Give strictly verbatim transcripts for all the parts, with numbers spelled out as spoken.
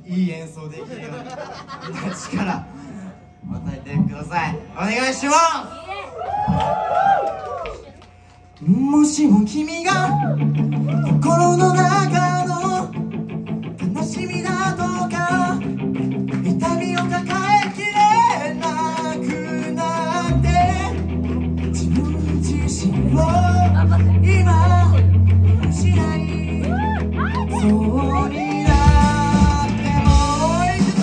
いい演奏できるように力与えてください。お願いします。もしも君が心の中の悲しみだとか痛みを抱えきれなくなって自分自身を今失いそうになってもいくぞ。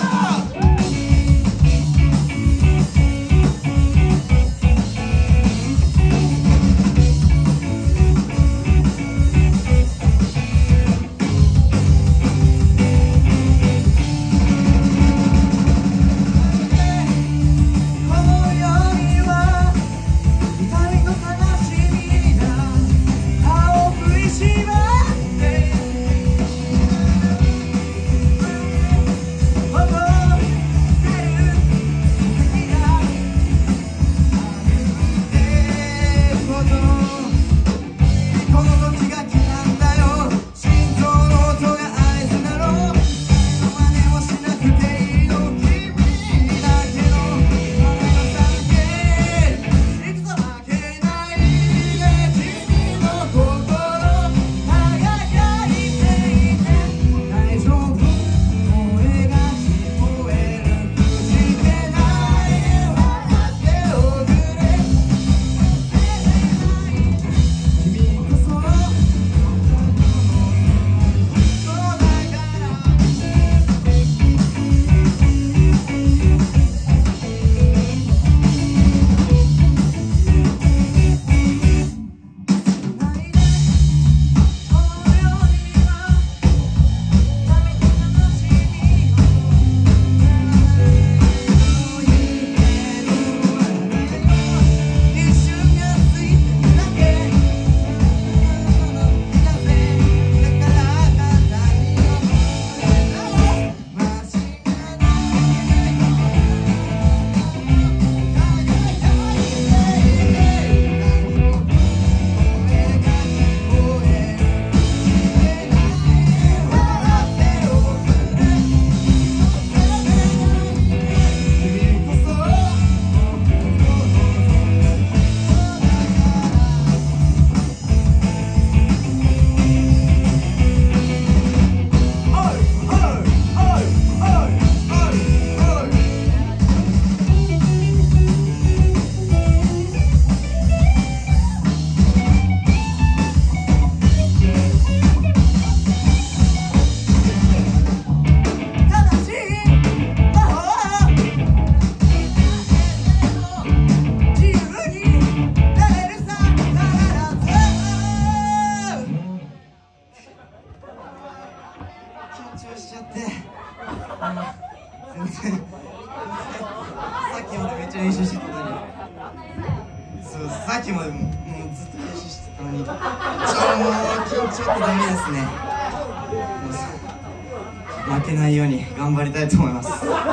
しちゃって、あの全然さっきまでめっちゃ練習してたのに、そうさっきまでもうずっと練習してたのに、ちょっともう緊張ってダメですね。負けないように頑張りたいと思います。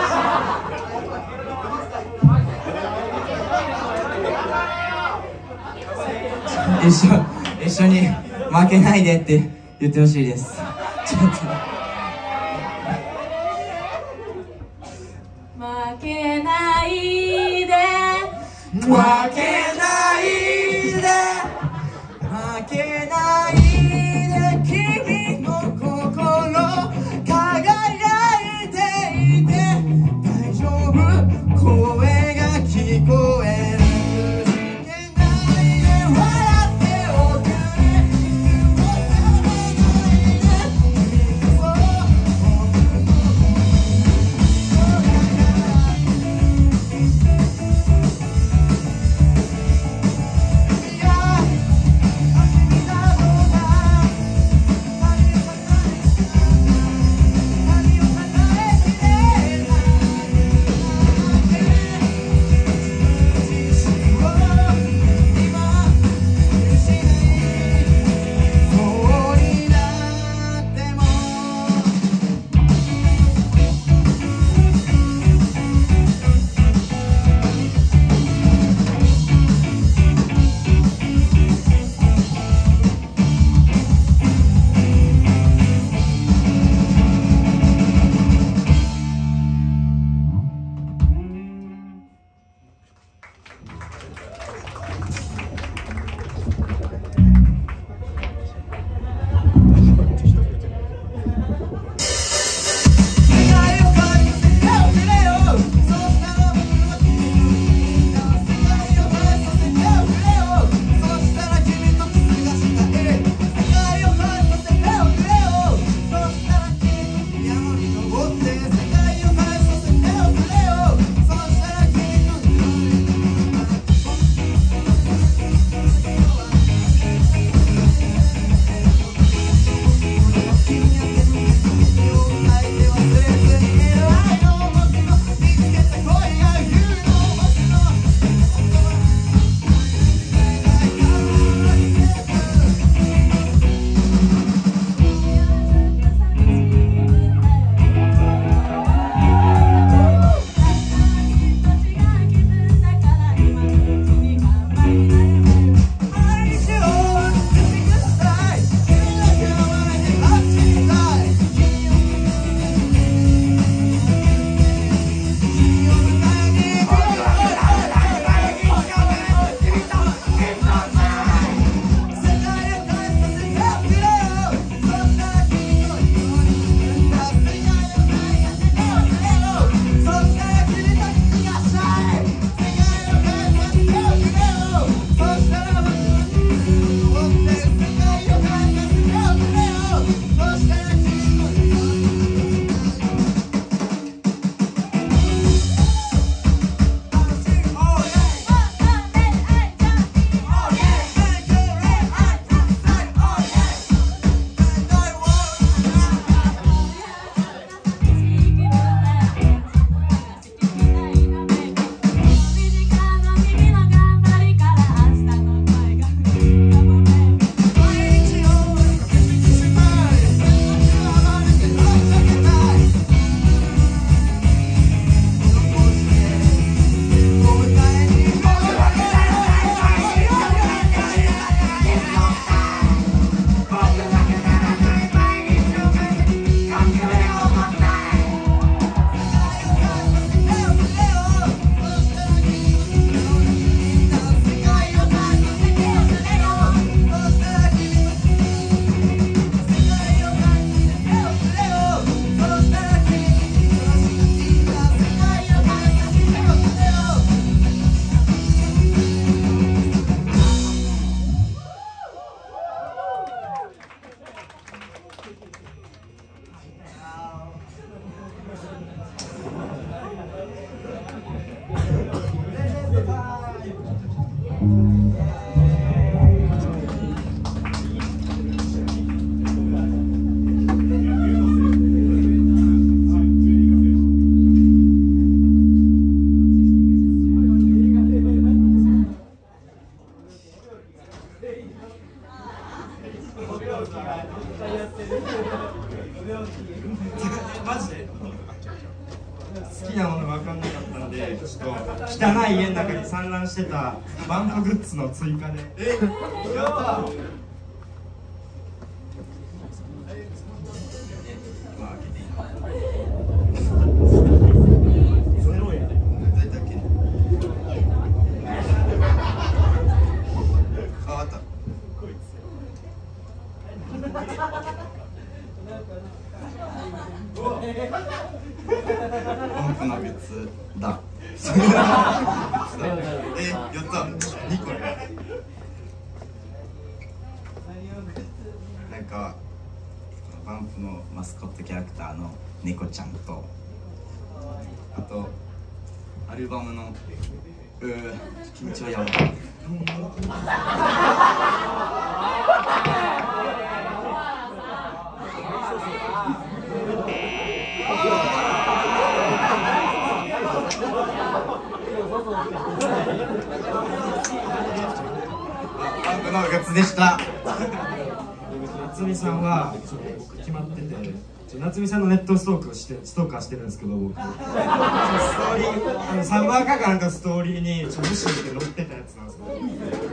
一緒一緒に負けないでって言ってほしいです。ちょっと負けないで負けないで負けないで君の心輝いていて大丈夫声が聞こえる「 マジで好きなもの分かんなかったんで、ちょっと汚い家の中に散乱してたバンプグッズの追加で。えやばー。 バンプのグッズだ。え、やった。にこなんかバンプのマスコットキャラクターの猫ちゃんと、あとアルバムのうー緊張やばい。バンプのグッズでした。 夏美さんは僕決まってて、夏美さんのネットストークをしてストーカーしてるんですけど、僕ストーリーあのサンバーカーかなんかストーリーにちょっと無視して載ってたやつなんですけど、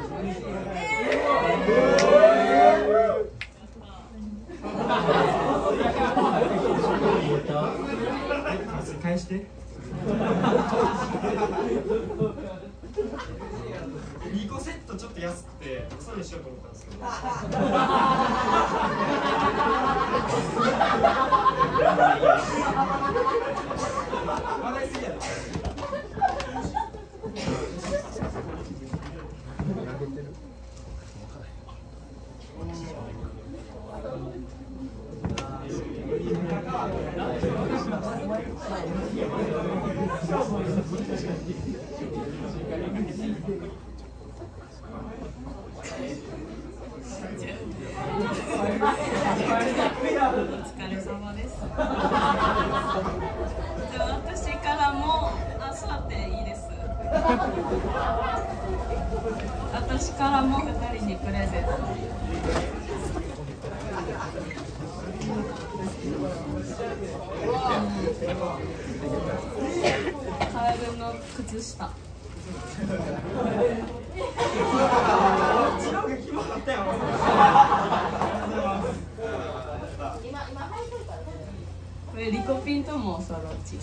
返してにこセットちょっと安くてそうにしようと思ったんですけど話題すぎやろ。 お疲れ様です。私からも、あ、座っていいです。私からもふたりにプレゼント。カエルの靴下。これリコピンともおそろち。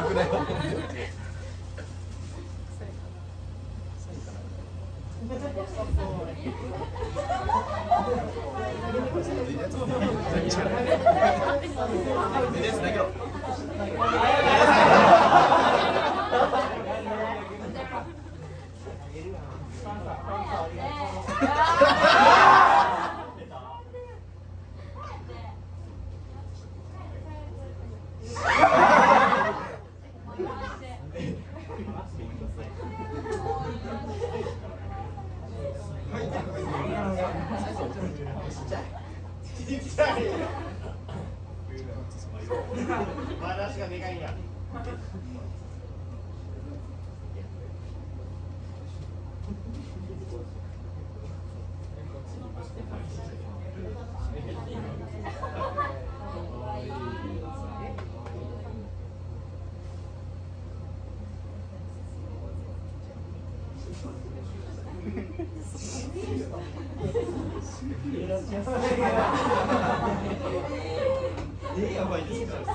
話がでかいんや。 え、やばいですか。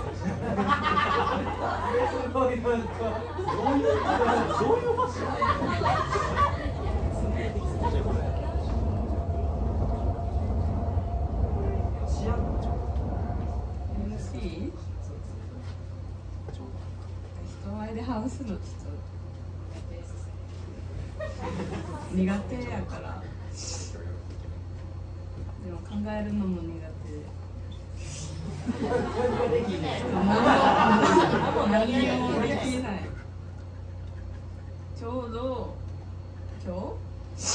すごいなんかどういうどういうファッション。 エムシー？ 人前で話すのちょっと苦手やから。でも考えるのも苦手。何もできない。ちょうど今日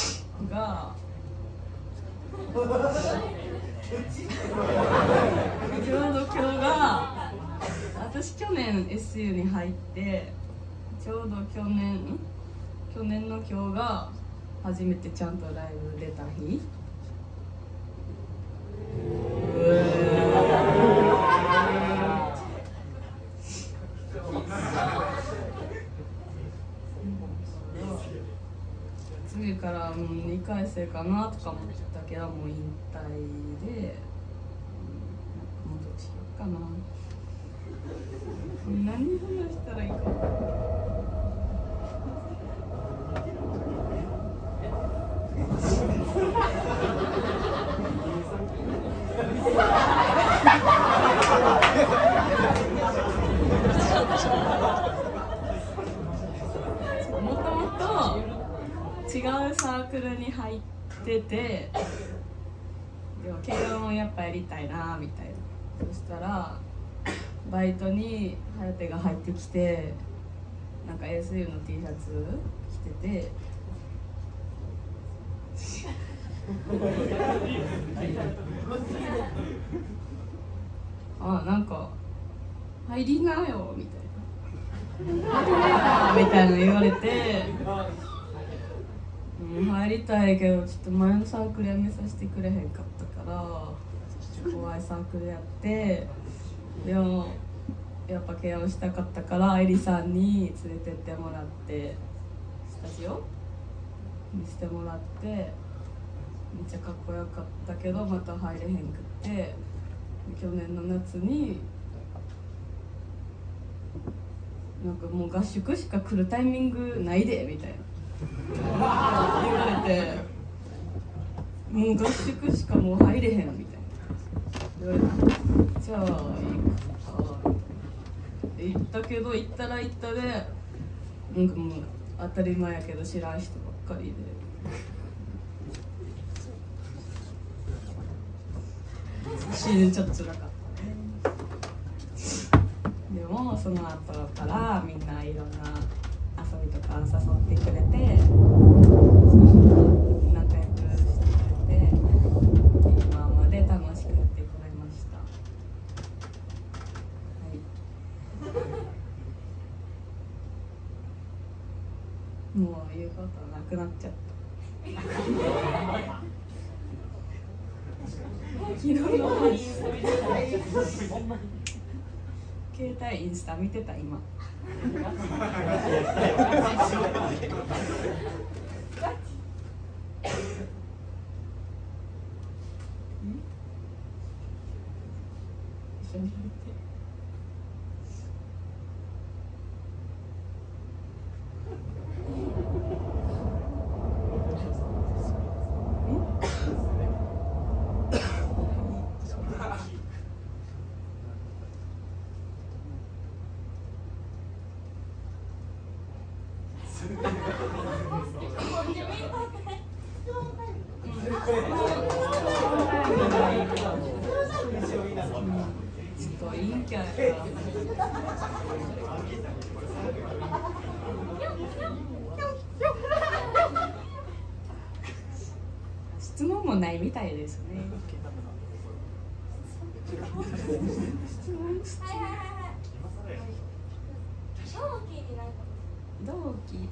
年 エスユー に入ってちょうど去年去年の今日が初めてちゃんとライブ出た日。次からもうにかい生かなとか思ったけど、もう引退で、うん、もうどうしようかな。何話したらいいか。もともと違うサークルに入ってて、でも軽音をやっぱやりたいなみたいな。そしたらバイトに颯が入ってきて、なんか エスユー の T シャツ着ててあ、なんか入りなよみたいな入りなよみたいな言われて、うん、入りたいけどちょっと前のサークルやめさせてくれへんかったから怖いサークルやって、でもやっぱケアをしたかったから愛理さんに連れてってもらってスタジオにしてもらって、めっちゃかっこよかったけどまた入れへんくって、去年の夏になんかもう合宿しか来るタイミングないでみたいな言われて、もう合宿しかもう入れへんみたいな言われて、じゃあいいかって言ったけど、行ったら行ったでなんかもう当たり前やけど知らん人ばっかりで。シーズンちょっと辛かったね。でもその後からみんないろんな遊びとか誘ってくれて、仲良くしてくれて、今まで楽しくやってくれました。はい、もう言うことなくなっちゃった。昨日のインスタ見てた。携帯インスタ見てた今。一緒に見て。ちょっと陰キャやから質問もないみたいですね。質問質問同期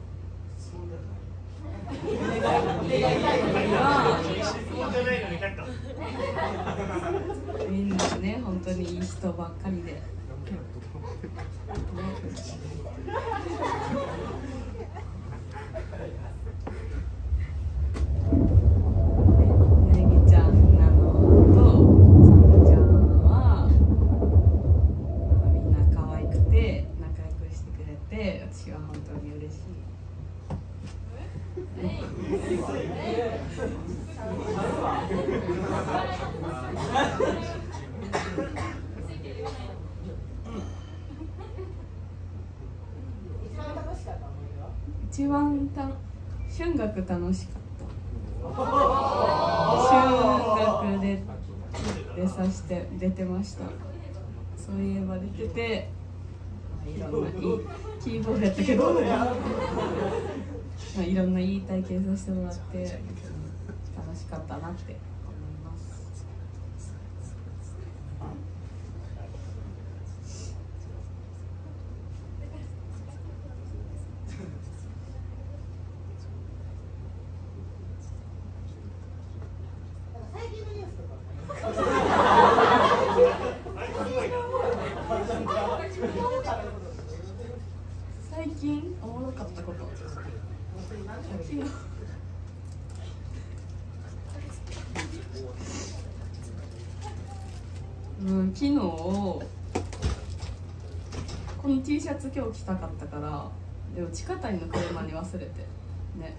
みんなね、本当にいい人ばっかりで、ね、ねぎちゃんなのとさとちゃんはみんな可愛くて仲良くしてくれて、私は本当に嬉しい。一番た春学楽しかった。春学で出さして出てました。そういえば出てて、いろんないいキーボードやったけどまあいろんないい体験させてもらって楽しかったなって思います。 最近おもろかったこと昨日うん昨日この T シャツ今日着たかったからでも近谷の車に忘れてね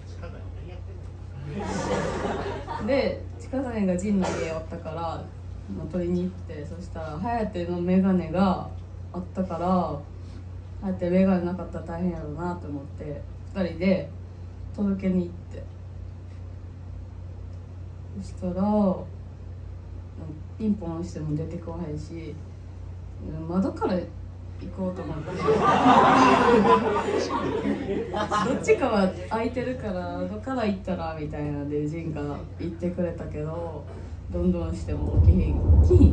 で近谷が陣の家おったから取りに行って、そしたら颯の眼鏡があったから颯眼鏡なかったら大変やろうなと思ってふたりで届けに行って、そしたらピンポンしても出てこへんし窓から行こうと思ってどっちかは空いてるから窓から行ったらみたいなんでジンが言ってくれたけど、どんどんしても起きひん起きひん。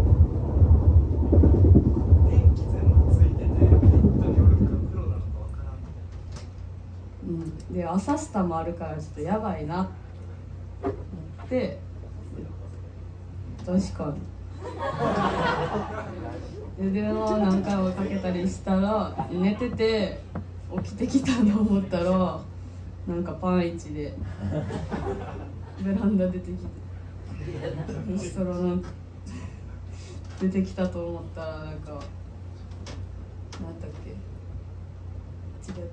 電気全部ついてて本当に俺が黒なのかわからん。 うん、で朝スタもあるからちょっとやばいなって思って確かにで電話何回もかけたりしたら寝てて起きてきたと思ったらなんかパンイチでベランダ出てきてそしたらなんか出てきたと思ったらなんかなんだっけ違う違う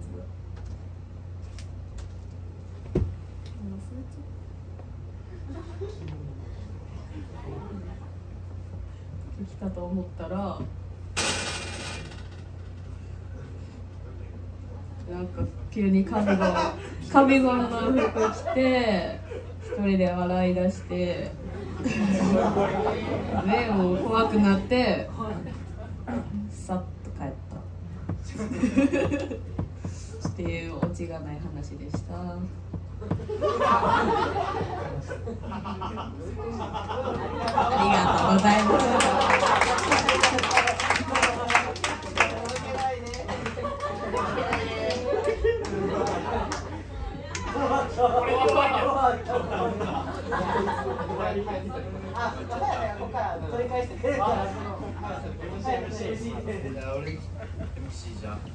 来たと思ったらなんか急にカビゴンカビゴンの服着て一人で笑い出してでもう怖くなってさっと帰ったっていうオチがない話でした。ありがとうございます。 俺 エムシー じゃ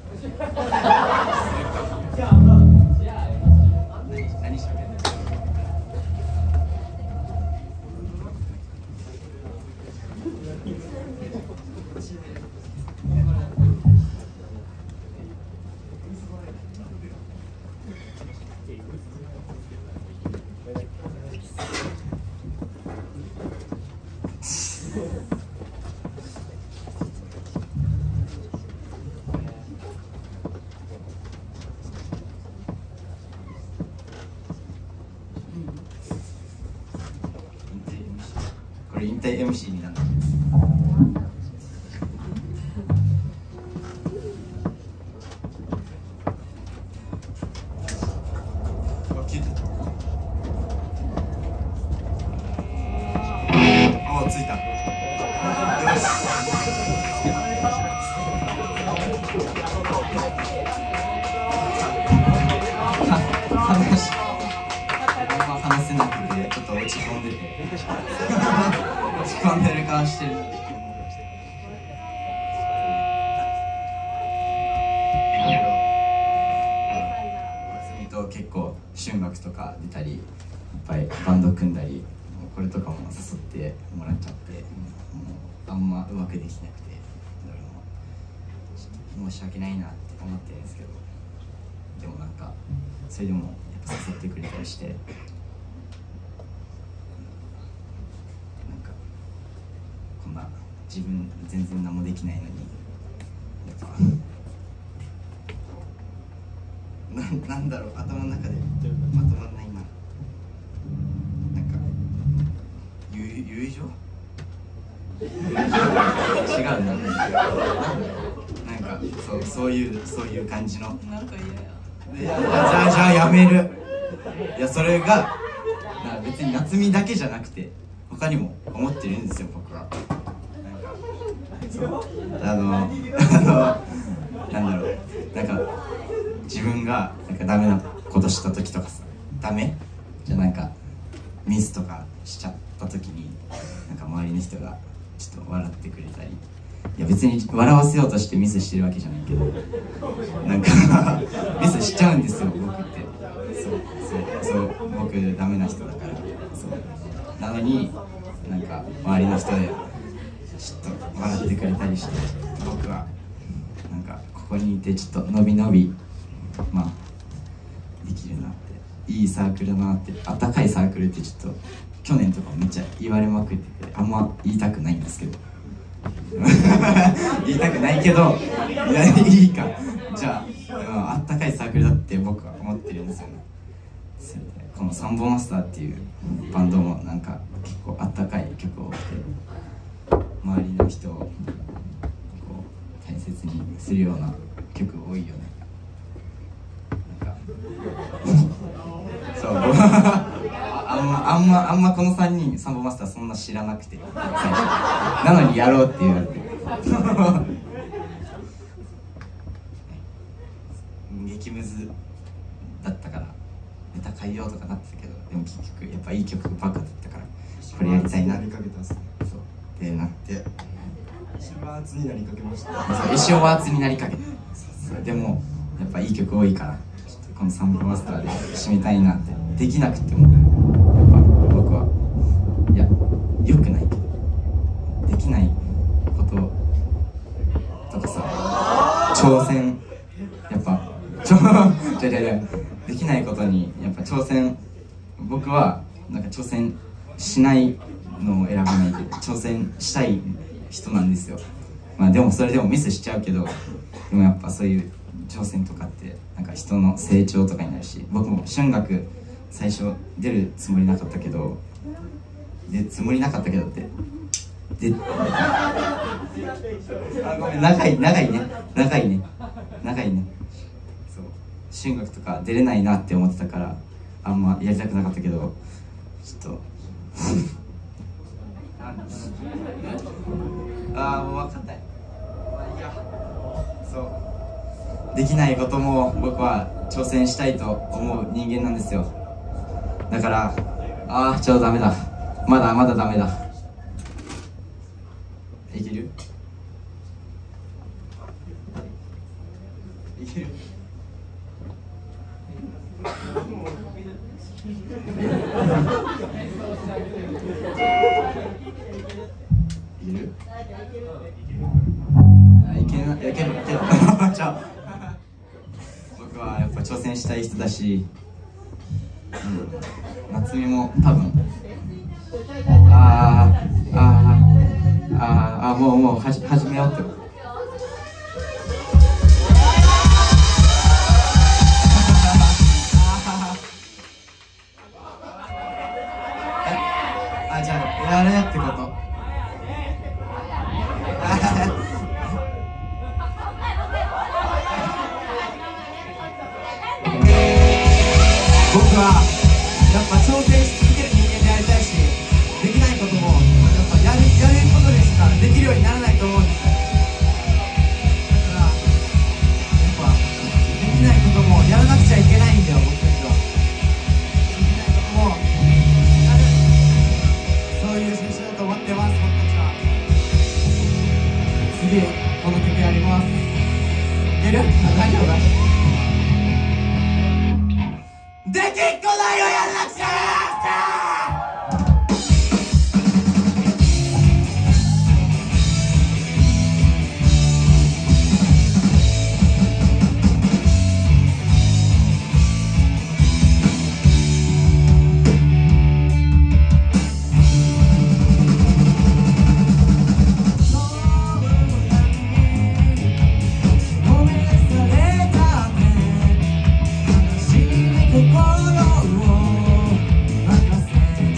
何しゃべるの？これ引退 エムシー になる。あ、ついた。よし。話あんま話せなくてちょっと落ち込んでて落ち込んでる顔してる。と結構春学とか出たりいっぱいバンド組んだり、もうこれとかも誘ってもらっちゃって、もうあんまうまくできなくて申し訳ないなって思ってるんですけど、でもなんかそれでもやっぱ誘ってくれたりして、なんかこんな自分全然何もできないのにやっぱな, なんだろう頭の中でまとまらないな。なんか友友情違うな。なんかそうそういうそういう感じの。 なんか嫌や。 じゃあじゃあやめる。いやそれがなんか別に夏美だけじゃなくて他にも思ってるんですよ僕は。なんかそうあのあのなんだろうなんか自分がなんかダメなことした時とかさ、ダメじゃなんかミスとかしちゃった時になんか周りの人がちょっと笑ってくれたりいや別に笑わせようとしてミスしてるわけじゃないけど、なんかミスしちゃうんですよ僕って。そうそうそう、僕ダメな人だから。そうなのになんか周りの人でちょっと笑ってくれたりして、僕はなんかここにいてちょっとのびのびまあできるなって、いいサークルだなって。あったかいサークルってちょっと去年とかめっちゃ言われまくってて、あんま言いたくないんですけど言いたくないけど、いやいいか、じゃああったかいサークルだって僕は思ってるんですよね。それでこのサンボマスターっていうバンドもなんか結構あったかい曲を多くて、周りの人をこう大切にするような曲多いよね。なんかそうあんまあんまあんまこのさんにんサンボマスターそんな知らなくて、最初なのにやろうって言われて激ムズだったからネタ変えようとかなってたけど、でも結局やっぱいい曲ばっかだったからこれやりたいなってかけたんですね。 そうでなって、 一番熱になりかけました。 そう一生は熱になりかけて、でもやっぱいい曲多いからちょっとこのサンボマスターで締めたいなって。できなくてもやっぱ僕はいや良くないけど、できないこととかさ、挑戦やっぱちょちょちょできないことにやっぱ挑戦、僕はなんか挑戦しないのを選ばないで挑戦したい人なんですよ。まあでもそれでもミスしちゃうけど、でもやっぱそういう挑戦とかってなんか人の成長とかになるし、僕も春学最初出るつもりなかったけど、でつもりなかったけどってであごめん、長い長いね長いね長いねそう春学とか出れないなって思ってたからあんまやりたくなかったけど、ちょっとああもう分かんない、まあいいや。そうできないことも僕は挑戦したいと思う人間なんですよ。だからああちょっとダメだ、まだまだダメだ。いけるいけるいけるあいけない、いけるいけるちょ僕はやっぱ挑戦したい人だし、うん、夏美も多分あーあーあーあーもうもうはじ始めようってあじゃあやれってこと僕はやっぱ挑戦し続ける人間でありたいし、できないこともやっぱやるやることでしかできるようにならないと思うんです。だからやっぱできないこともやらなくちゃいけないんだよ、僕たちは。できないこともやる、そういう選手だと思ってます、僕たちは。次この曲やります。いける？大丈夫か？できっこないをやらなくちゃ心を任せ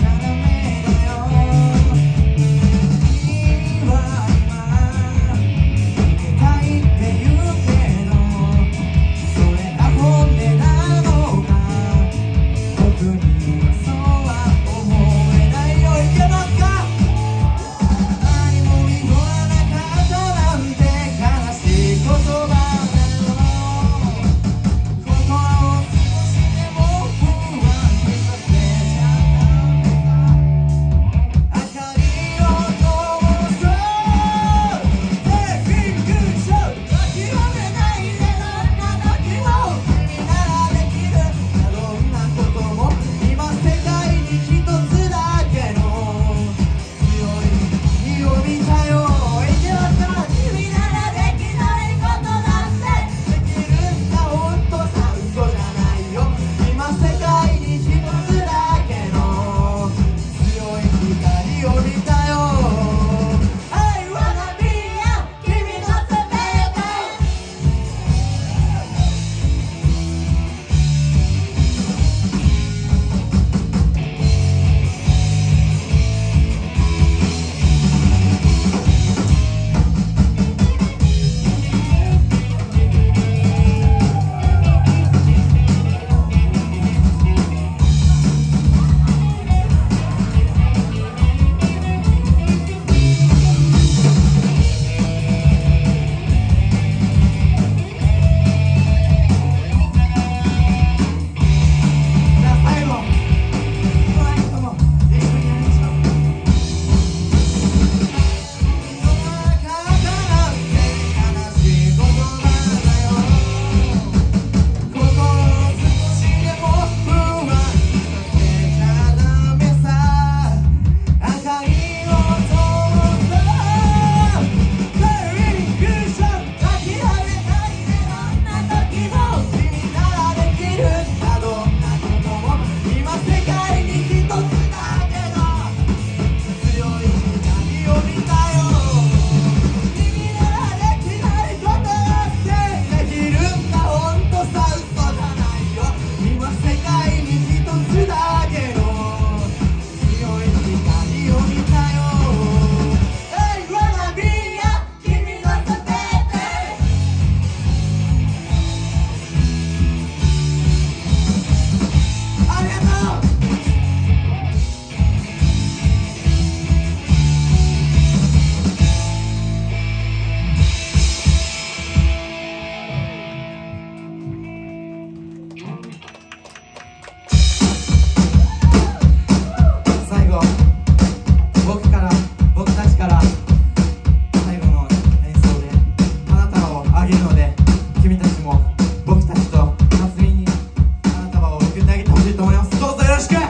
あげるので、君たちも僕たちと祭りに花束を送ってあげてほしいと思います。どうぞよろしく。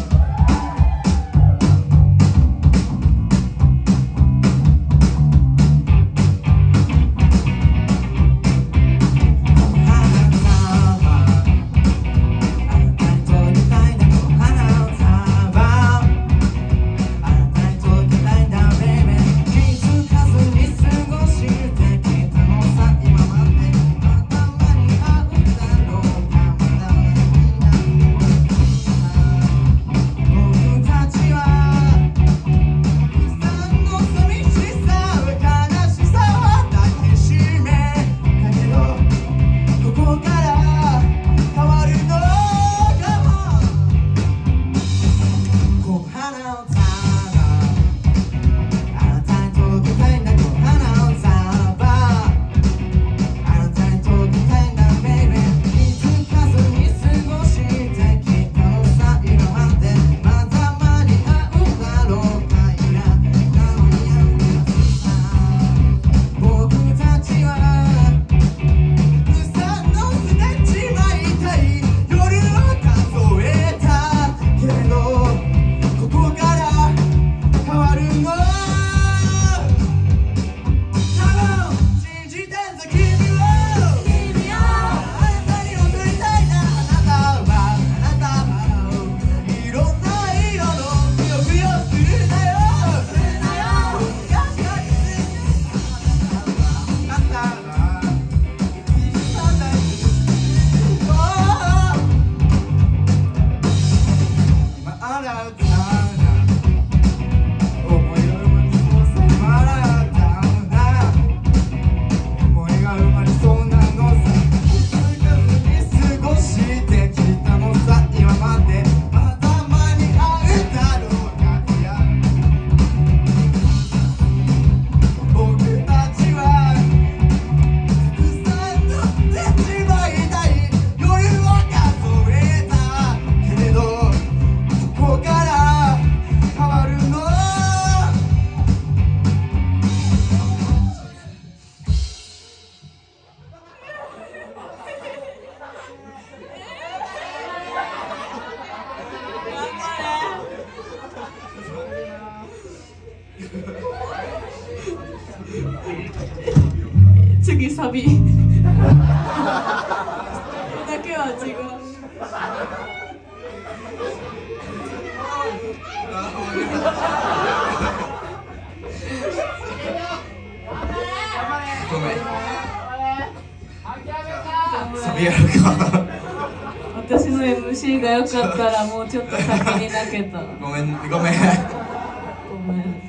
次サビだけは違う。 ごめん、サビやるか。 私の エムシー が良かったらもうちょっと先に泣けた。 ごめんごめんごめん。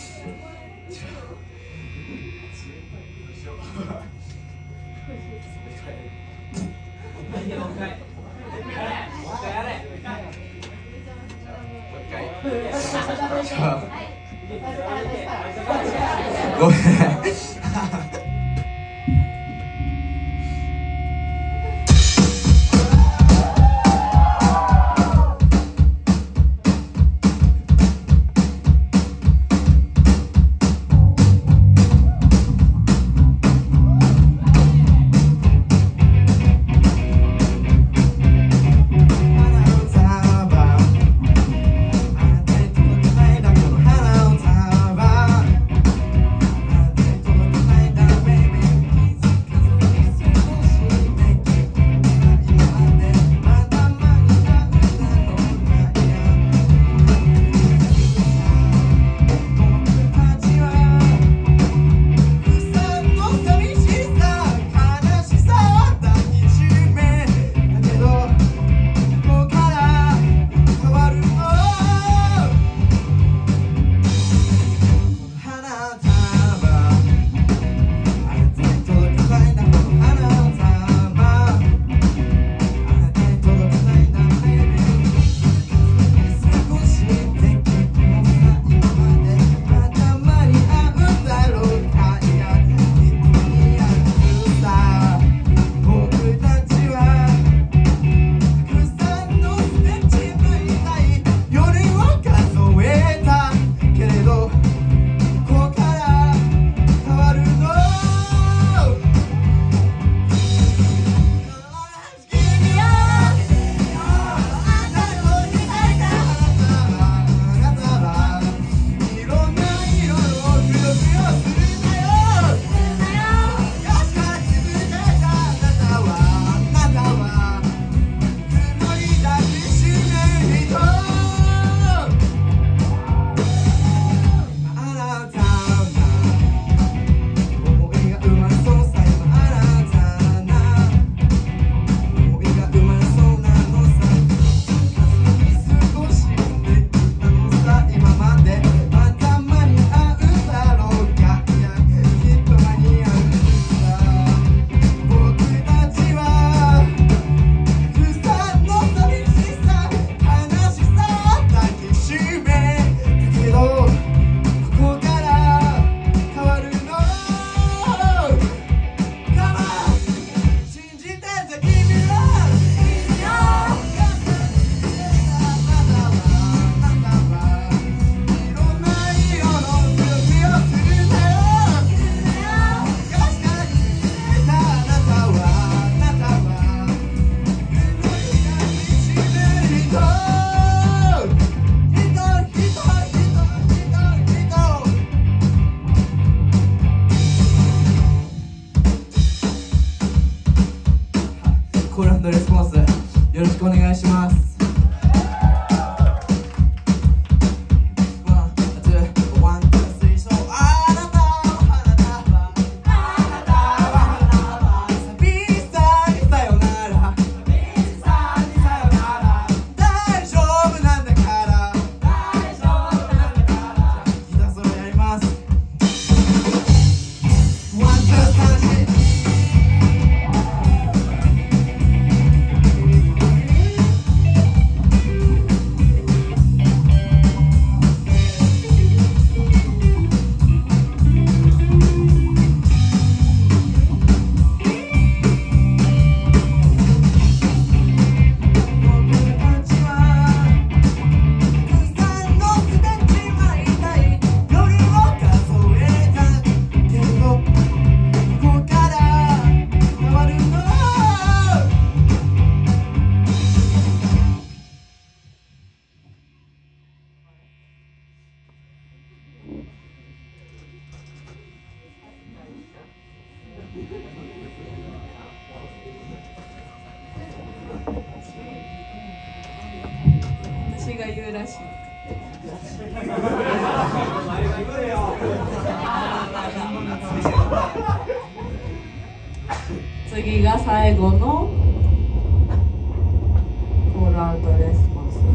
ごめん花を束コール&レスポンスよろしくお願いします。 私が言うらしい。次が最後のコールアウトレスポンス。